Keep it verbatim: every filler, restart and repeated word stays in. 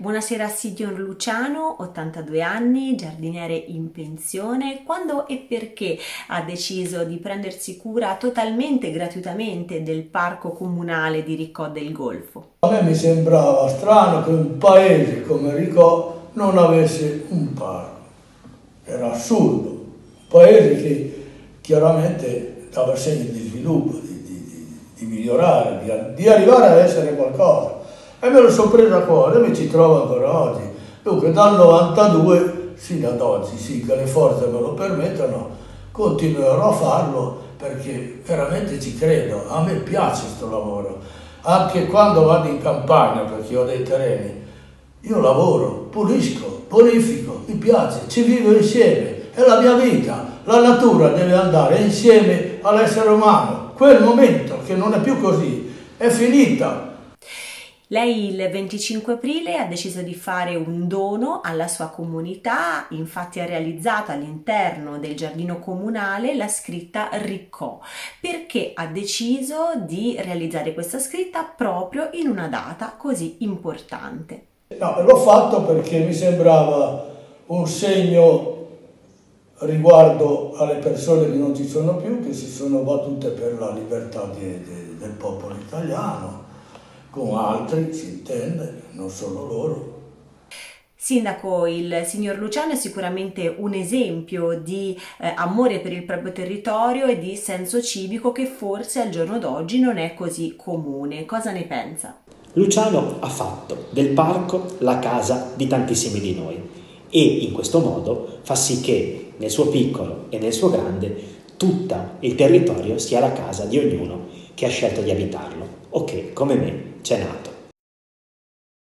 Buonasera signor Luciano, ottantadue anni, giardiniere in pensione. Quando e perché ha deciso di prendersi cura totalmente gratuitamente del parco comunale di Riccò del Golfo? A me mi sembrava strano che un paese come Riccò non avesse un parco. Era assurdo. Un paese che chiaramente dava segni di sviluppo, di, di, di, di migliorare, di, di arrivare ad essere qualcosa. E me lo sono preso a cuore e mi ci trovo ancora oggi. Dunque dal novantadue sino ad oggi, sì, che le forze me lo permettono, continuerò a farlo perché veramente ci credo. A me piace questo lavoro. Anche quando vado in campagna, perché ho dei terreni, io lavoro, pulisco, bonifico, mi piace, ci vivo insieme, è la mia vita. La natura deve andare insieme all'essere umano. Quel momento che non è più così, è finita. Lei il venticinque aprile ha deciso di fare un dono alla sua comunità, infatti ha realizzato all'interno del giardino comunale la scritta Riccò. Perché ha deciso di realizzare questa scritta proprio in una data così importante? No, l'ho fatto perché mi sembrava un segno riguardo alle persone che non ci sono più, che si sono battute per la libertà di, di, del popolo italiano, con altri, si intende, non solo loro. Sindaco, il signor Luciano è sicuramente un esempio di eh, amore per il proprio territorio e di senso civico che forse al giorno d'oggi non è così comune. Cosa ne pensa? Luciano ha fatto del parco la casa di tantissimi di noi e in questo modo fa sì che nel suo piccolo e nel suo grande tutto il territorio sia la casa di ognuno che ha scelto di abitarlo o che, come me, c'è nato.